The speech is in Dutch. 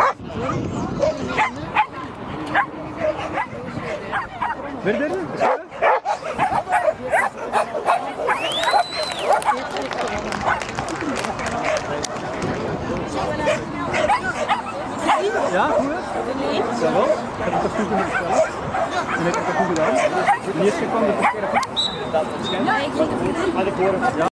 Verder? Ja, goed. Ja, wel. Heb ik toch goed in het spel? En ik heb het goed gedaan. Niet eens kwam de verkeerde. Dat waarschijnlijk. Ja, ik